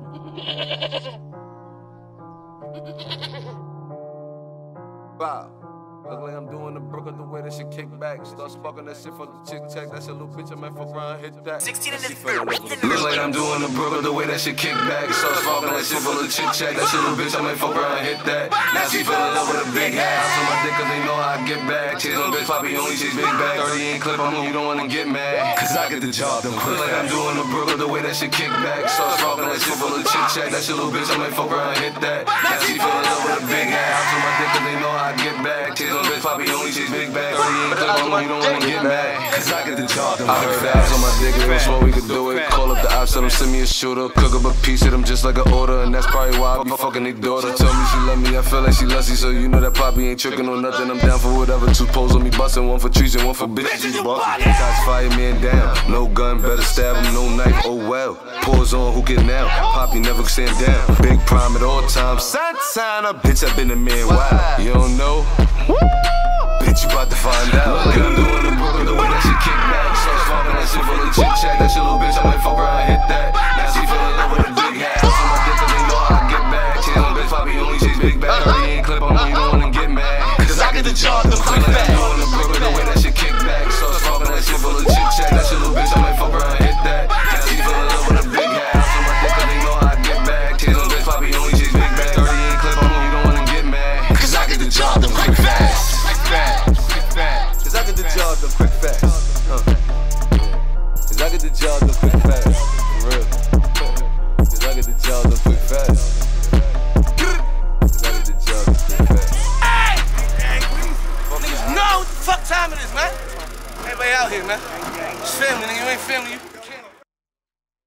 Wow. Look like I'm doing the Brooklyn the way that shit kick back. Start sparking that shit for the chick check. That shit little bitch, I meant fuck around, hit that. 16 in this Look like I'm doing the Brooklyn the way that shit kick back. Start sparking that shit for the chick check. That shit little bitch, I meant fuck around, hit that. Now she fell in love with a big hat. On my dick cause they know how I get back. Chase on bitch, poppy only chase big bag. 30 ain't clip, I'm you don't wanna get mad. Cause I get the job done quick. Look like I'm doing the Brooklyn the way that shit kick back. Start sparking that shit for the chick check. That shit little bitch, I might fuck around, hit that. Now she fell in love with a big hat. On my dick cause they know how I get back. Chase on bitch, poppy only chase big bag. 30 ain't clip, I'm you don't wanna get mad. Cause I get the job done quick. I heard abs on my dick, it was what we could do it. Call up the ops, tell them send me a shooter. Cook up a piece of them just like an order. And that's probably why I be fucking their daughter. Tell me she love me, I feel like she lusty. So you know that poppy ain't tricking on nothing. I'm down for whatever. Two poles on me bustin', one for treason, one for bitches. Shots fire man down. No gun, better stab him, no knife, oh well. Pause on, who get now? Poppy never stand down. Big prime at all times. Santana, bitch, I been a man, wow. You don't know? Bitch, you about to find out. Like I'm doing the Brooklyn, the way that shit kick back. Start swapping that shit for the chick check. That shit little bitch, I might fuck around, hit that.